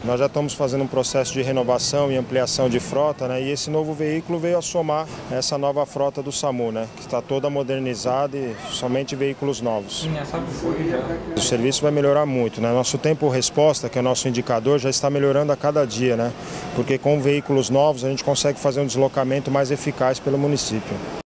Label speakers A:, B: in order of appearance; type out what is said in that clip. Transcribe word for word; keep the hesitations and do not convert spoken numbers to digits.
A: Nós já estamos fazendo um processo de renovação e ampliação de frota, né? E esse novo veículo veio a somar essa nova frota do SAMU, né? Que está toda modernizada e somente veículos novos. O serviço vai melhorar muito, né? Nosso tempo-resposta, que é o nosso indicador, já está melhorando a cada dia, né? Porque com veículos novos a gente consegue fazer um deslocamento mais eficaz pelo município.